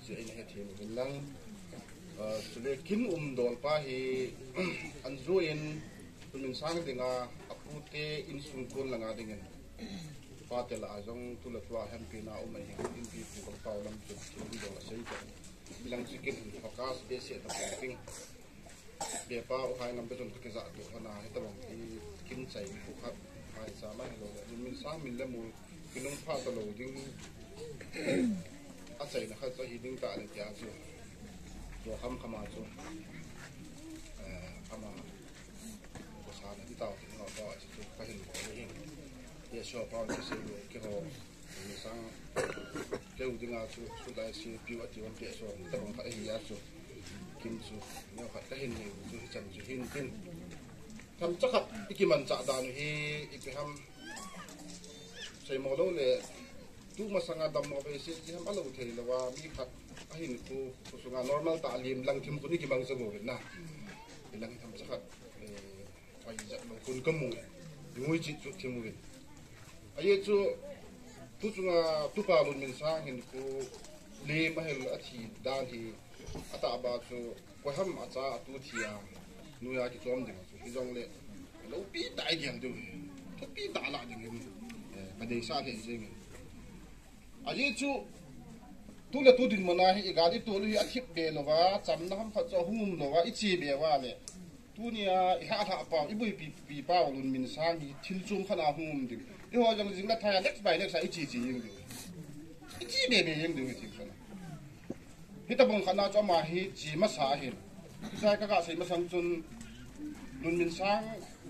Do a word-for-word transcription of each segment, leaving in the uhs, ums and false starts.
chỉ anh hết thiên mình lăng chủ đề kín um đồn pa hi anh ruin tụi mình sang thì ngà apute in sung kun là ngà dengan pa te la jong tu la tua hem pi na um mai in pi pu ko pau lam chu chu dong la sei ka bilang chicken focus de se ta ping de pa o hai nam beton ke za to na he ta bang i kin chai pu khat hai sa ma lo min sa min la mu kinong pha ta lo ding a chai na kha cha hi ding ta le ja chu cho khăm khăm à chú, khăm à, có sao này đi tàu thì họ có chỉ chú phải hình có cái hình, để cho bao nhiêu xe người cái họ người sang cái ưu tiên là chú chú lại xe biểu ở chỗ kia cho tập bằng cái hình giá chú, kim chú, nếu phải cái hình này chú chân chú hình hình, tham chắc hẳn cái mình chạm đàn thì cái ham xây mồ lâu này, chú mà sang đầm mà về xe thì ham ăn lâu thì làว่ามีผัดhin ku kusunga normal ta alim lang tim kuni ki bang sango na ilang tham sakhat eh ai ja long kun kamu ngui chi chu timu gen aye chu tu chunga tu pa mun min sa hin ku le mahel athi dan hi ata ba chu ko ham acha tu thia nu ya ki chom ding chu hi jong le lo pi dai diam du tu pi da la ding eh ba de sa the jing aye chu tu le tu din mana hi gadi tu lu ya thip be lowa cham na ham pha cho hum lowa ichi be wa le tu nia i ha tha pa i bui pi pi pa lun min sang hi thil chum khana hum din i ho jang jing la thaya next by next ichi chi ying du ichi be be ying du thi khana hi ta bong khana cho ma hi chi ma sa hi sai ka ga sai ma sang chun lun min sang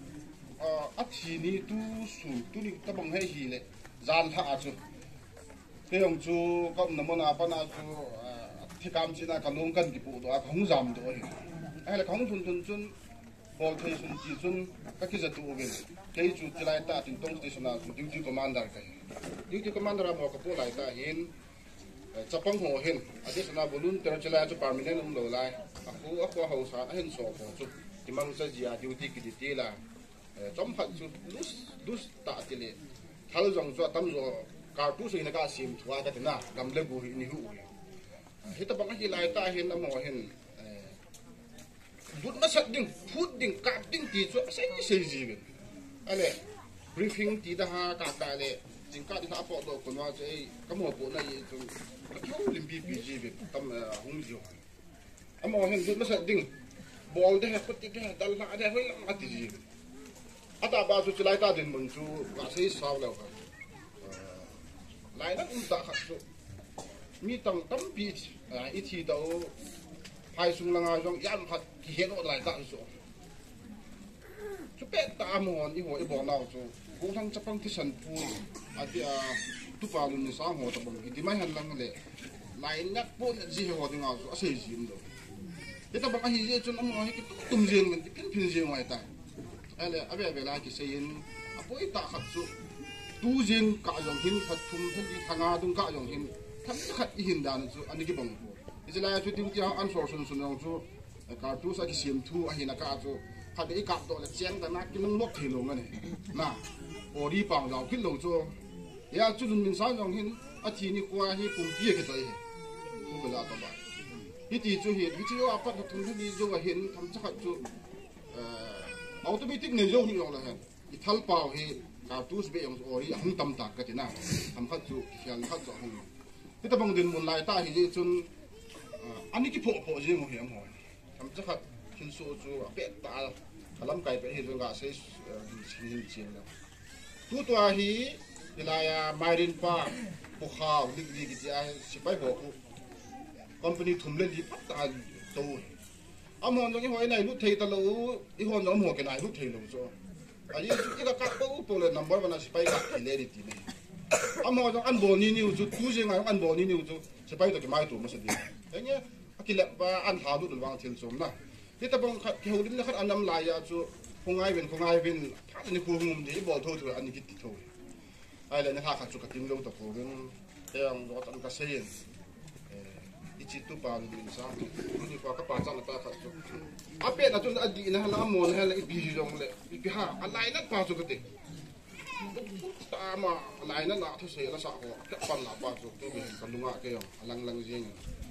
a thi ni tu su tu ni ta bong hai hi le zan tha a chu cái ông chú có nằm mona apa na chú thì cam chỉ là cái lông cần cái bộ đó không giảm được hay là không thun thun chun bol thấy chun chỉ chun các cái giật tụ về cái chú chỉ lại ta tin tông station nào chú duty commander cái duty commander mà cái bộ lại ta hiện chấp băng hồ hiện ở đây là bolun terus chỉ lại chú permanent ông đầu lại aku aku hậu sản hiện sổ hồ chú thì mang ra gì duty cái duty là trong phận chú lus lus ta chỉ là tháo dòng cho tâm rồi kartu sing naga sim thua ka tina gamle bu ni hu hita bang hi lai ta hin amo hin but ma sat ding food ding ka ding ti chu sai sai ji gen ale briefing ti da ha ka ka le jing ka di ha po do kun wa chei ka mo po na yi chu chu lim bi bi ji be tam hung ji amo hin but ma sat ding bol de ha put ti da dal na da hoi la ti ji ata ba chu lai ta din mun chu ka sai saw la ka lại nó cũng tạ khắc số mi tầm tấm bị ít thì đâu hai sung là ngay trong yan phật thì hiện nó lại tạ số chú bé ta mòn đi hồi bỏ nào số cũng thằng chấp bằng cái sân phu à thì à tu pa luôn sáng hồ tập bằng cái mấy hành lang lệ lại nhắc bốn gì hồ thì nào số xây gì đâu thế ta bằng cái gì cho nó mòn cái tum riêng mình cái pin riêng ngoài ta ai là ai về lại cái xây in à bôi tạ khắc số tu riêng cả dòng hin phát thum thân đi thang à tung cả dòng hin thắm khát hin đàn chú anh đi cái bằng cái là chú tiêu tiêu ăn sổ sùng sùng dòng chú cả tu sa cái xiêm thu anh là cả chú khát cái cặp đó là chén cái nát cái nông lốc thì luôn cái này nà ở đi bằng dòng cái lồng chú ya chú luôn mình sáng dòng hin à thì ni qua hi cùng bia cái gì chú cái là tao bảo cái gì chú hiện cái chú à phát thum thân đi chú cái hin thắm khát chú automatic này dòng hin rồi là cái thal bao hi kartus be yang ori hung tam tak ka tina am khat chu khian khat zo hung ti ta bang din mun lai ta hi ji chun ani ki pho pho ji mo hiam ho am cha khat hin so chu pe ta kalam kai pe hi zo ga se hin chin la tu to hi ilaya marin pa pu khaw lig lig ji a sipai bo ku company thum le li pat ta to amon no ni hoi nai lu thei ta lo i hon no mo ke nai lu thei lo cho ayi cái các cô bộ là number one là spy cả thì lấy đi thì này, amo trong ăn bò ni niu chú tu riêng ăn bò ni niu chú spy được cái mai tụ mà sẽ đi, thế nhá, cái lẹ và ăn tháo được vàng thiên sớm na, thế ta bằng cái hồi đến là khách ăn năm lại à chú không ai bên không ai bên phát đến khu ngầm thì bỏ thôi thôi ăn cái thịt thôi, ai là những khách chú cái tiếng lâu tập hồ bên em đó ăn cái xe ichi tu pa ni sa ni pa ka pa cha na ta kha chu ape na chu adi na hala mon hala bi jong le bi ha alai na pa chu kete ta ma alai na na thu se la sa ho ka pan la pa chu tu bi kan lunga ke yo alang lang jing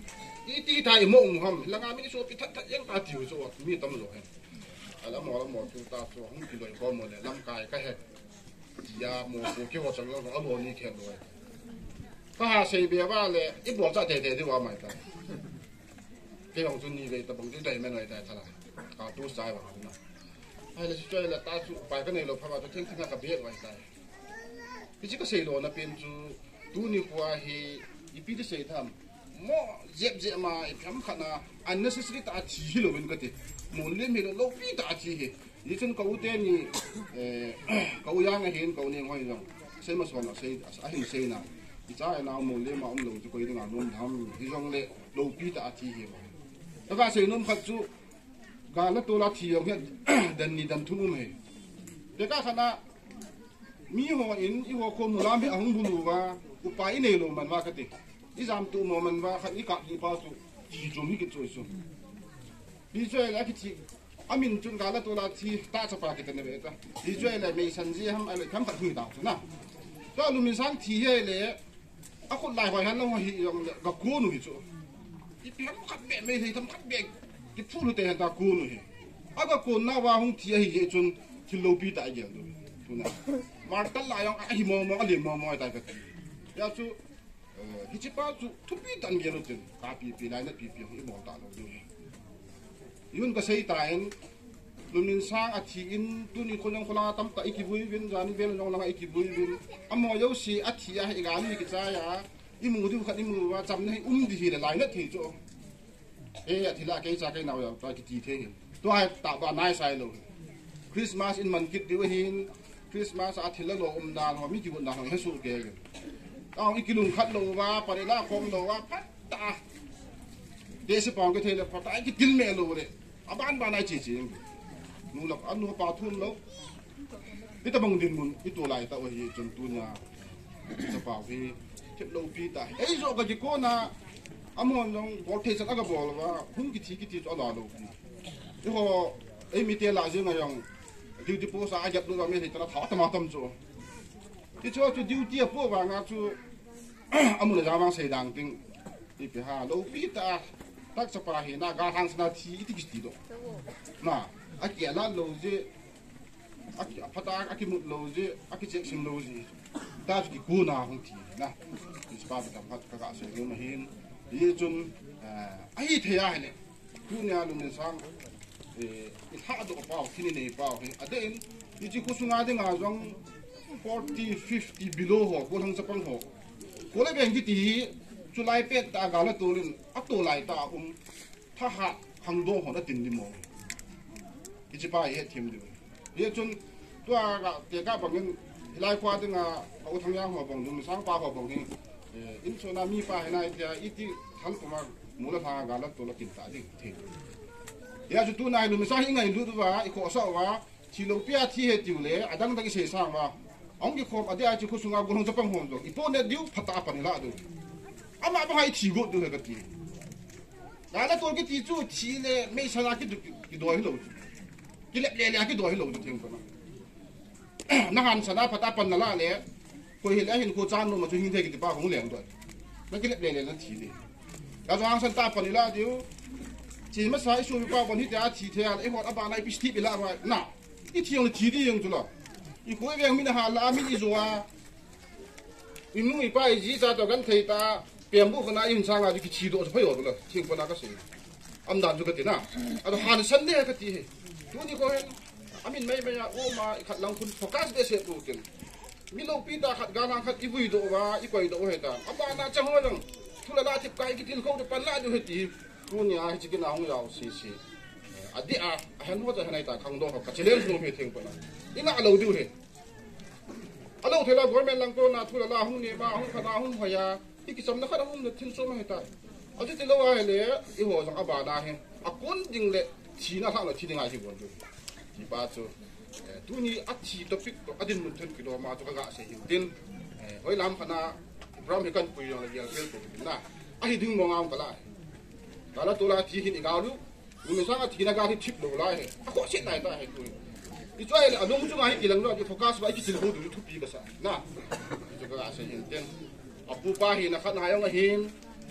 อีตีไทยมองหำลังอามินิโซปิทัดทัดยังตาติวโซมีตำรวจเห็นแล้วหมอแล้วหมอตูตาโซห้องกินเลยข้อมูลเนี่ยลำกายก็เห็นยาหมอโอเคว่าจังแล้วเอาหมอนี่แข็งด้วยถ้าหาเสียเบียว่าเลยอีบอกจะเด็ดๆที่ว่าไม่ได้ที่ของจุนนี่เลยแต่บางทีได้ไม่หน่อยได้เท่าไหร่ขาตู้สายว่าหนะให้เราช่วยเราตาสุไปก็ในเราพามาตัวเที่ยงที่นั่งกับเบียไว้ได้พี่ชิคก็เสียโลนะเป็นจูตูนี่กว่าเฮอีพีที่เสียทำหม้อเจ็บเจ็บมาไอ้พิมพ์ขนาดอันนั้นสิ่งที่ตาทีโลเป็นก็ติมูลเลี้ยงมีเราพี่ตาทีเฮยี่จนเขาเต้นนี่เอ่อเขาย่างเห็นเขาเนี่ยว่าอย่างเสียมาสอนเราเสียอาหิมเสียนะอีจ้าเรามูลเลี้ยงมาอุ้มเราจะคุยถึงงานนุ่มทำที่ตรงเลยเราพี่ตาทีเฮแล้วก็เสียนุ่มขัดจูการละตัวละทีอย่างเงี้ยดันนี่ดันทุ่มเฮเด็กก็ขนาดมีหัวอินอีหัวคนมุลามเฮอังบุลูว่าอุปายเนี่ยลงมันว่ากันดิอีจามตัวมันว่าขัดอีกับอีป้าตัวจีจงฮิกิจอยสุดดีช่วยแล้วคิดทีอามินจุนการละตัวละทีตาจะปากิตันเนี่ยเองดีช่วยแล้วไม่สันจีทำอะไรทำขัดหืดดาวนะก็ลุมินสังทีเฮเลยอาคนหลายคนฮันเราหิยองกับกูหนุ่ยจู่อีเพียงขัดเบะไม่ได้ทำขัดเบะที่พูดแต่หันตากูหนุ่ยอาก็กูน่าว่าหงทีเฮจนที่โลบีตายอย่างนู้นทุนะมาตั้งหลายอย่างไอ้มอมออะไรมอมอตายกันยาจู่เอ่อฮิจิป้าจู่ทุบปีตันเยอะจนกาปีปีไหนนั่นปีปีของอีมอตาเราด้วยยุ่งก็ใช้ตายลุมินสร้างอาทิตย์ตัวนี้คนยังคนละตั้มตาอีกบุยวินจานี่เวลยังละอีกบุยวินอมอยาวสีอาทิตย์อะอีกอันนี้กิจายาอีมูดูขัดอีมูว่าจำให้อุ้มดีเลยหลายนาทีจู่เอ๊ะทีละแกจะแกน่าจะไปกี่ทีตัวให้ตาบ้านนายใส่เลยคริสต์มาสอินมันคิดดีว่าหินคริสต์มาสอาทิตย์ละโลอมดานว่ามีกี่วันดานของเฮซูเกย์เอาอีกกิลุงขัดโลว่าปริลาคงโลว่าพัตตาเดชปองก็เทเลพัตตาอีกกิลเมโลเลยอาบ้านบ้านนายจีจีนู่นละอันนู้นปาทุนแล้วนี่ตะบังดินมุนนี่ตัวลายตะวันยี่จนตัวเนี่ยจะป่าวพี่เจ็บโลปีตายเอ้ยโจก็จะโกน่ะอามอนยังบอลเทสันก็บอกว่าหุ่นกิทีกิทีจะหล่อโลปีนี่พอเอ้ยมีเตล่าจึงไงยังดิวที่พวกสายจับดูว่าไม่ใช่ตลาดท้อตมาทำโจที่ชัวร์จะดิวที่พวกว่างาจูอามุนจะวางเสียดังจริงนี่ไปหาโลปีตาตักสปาเห็นหน้ากาทางสนาทีที่กิสติโดน่ะอากิอาลาโลเจอากิพัตตาอากิมุดโลเจอากิเจ็กซิมโลเจตาจุกิกูน่าหงทีนะที่สปาไปทำพัดกระกาเสียงมาเห็นยี่จนไอ้เทียเนี่ยกูเนี่ยลุงเนี่ยสังเอ่อถ้าดูกระเป๋าที่นี่เนี่ยเป๋าเห็นอันเด่นยี่จีกูสุนัขเด้งอาจงforty fifty below หัวกูทั้งสปังหัวกูเลยเป็นที่ตีจุไลเป็ดตากาลตัวนึงอัตตัวไหลตาอุ้มถ้าหากหังโดหัวนั่นตินดิมองยี่จีป้าเฮ็ดทีมเดียวยี่จนตัวกะเด็กก็บางอย่างไล่ควาดึงอ่ะเอาทั้งย่างหัวบงลุงสังป้าหัวบงนี่เอ่ออินโซนามีป้าเห็นไอ้ที่อีที่ทันประมาณมูลค่ากาลตัวละกินตาดิ่งทียาจุดตัวนายลุงสังยังไงดูตัวว่าอีกข้อสอบว่าที่เราเปียที่เฮ็ดอยู่เลยอาจารย์ตั้งใจสร้างว่าอังกฤษครบอดีตที่คุณสุงาบุญจะปังหัวตัวอีพวกเนี่ยดิวพัตตาปันละดูอามาบังให้ทีกูดูเลยกันทีแล้วตัวกิจจู่ทีเลยไม่ชนะกิจกิจดอยให้เรากิเลสเลยกิจดอยให้เราดูเท่ากันนักหันชนะพัตตาปันละเลยคุยเห็นแล้วเห็นโคจานลงมาช่วยหิ้งเทกิจป้าของเหลียงด้วยแล้วกิเลสเลยนั่นทีเลยแล้วตัวอังสันตาปันละดิวจีนมาใช้ช่วยป้าวันที่จะทีเทียนไอ้หัวอาบานไอ้พิสติไปละว่าน่ะอีเที่ยงเลยทีดียังจุละอีกคนยังมีนะฮะลามินิจัวอีนุ่งอีป้าอีจีจ้าตัวกันเทตาเปลี่ยนบุคคลนายอินช่างอาจจะคิดดูจะพยศเลยทิ้งคนนั้นก็เสียอันนั้นจุกตินะอันหันสันเนี่ยก็ตีดูนี่ก็เห็นอามินไม่ไม่โอ้มาขัดหลังคุณโฟกัสเดชดูกันมีโลปีตาขัดการขัดอีบุยดูว่าอีกวยดูเหตุการณ์อาบ้านน่าจะหัวจังทุลาลาทิพย์ไก่กินเขาจะปันลาดูเหตุดูนี่อาจจะกินเอาของเราสิสิอดีอ่ะเห็นว่าจะให้ตาขังโดเขาเฉลี่ยสูงเหตุทิ้งไปนะอีน่าเราดูเหตุเราเทล่าคนเป็นลังโกนาทุลาลาหุ่นเนี่ยบ้าหุ่นขนาหุ่นพยาอีกสำนักขนาหุ่นเนี่ยทิ้งโซ่ไม่ให้ตายเอาที่เทล่าให้เลยอีหัวสังอาบาดาเห็นอาคนจริงเลยทีน่าทางเราทีนึงไงที่บนดูที่บ้านจูตัวนี้อัดทีตัวฟิกตัวอดินมันถึงกิโลมาตัวกระเสียหินดินเฮ้ยลำขนาพร้อมให้กันปุยอย่างเดียวเรื่องตัวนี้นะไอ้ดึงมองเอากันละแล้วตัวละทีหินอีกเอาดูมึงสร้างทีนักการที่ทิพย์ดูไรอ่ะก็เช่นไหนได้ให้ดูอีจ้อยเลยอ่ะน้องจุ๊กไอ้กิลังด้วยที่โฟกัสไว้ที่สิ่งที่ดูทุบปีกันซะนะตัวกระเสียหินดินอ่ะปูป้าหินนะขัดนายองหิน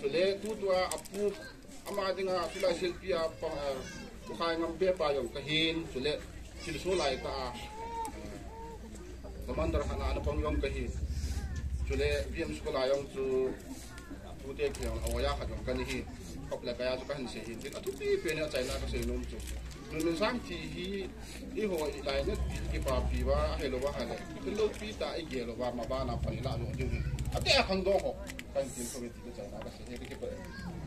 so le tu tua apu ama dinga sulai selfie apa bukai ngambe pa yung kahin so le sil sulai ka teman darhana ana pang yung kahin so le biam sekolah yung tu tu te kyang awaya ka yung kanihi kopla kaya tu kan sehin din atu pi pe na china ka sehin nom tu nun sang ti hi i ho i lai ne ki pa pi wa he lo wa ha le ki lo pi ta i ge lo wa ma ba na pa ni la lo ju ate a khang do ho kan tin ko ti china ka sehin ki pa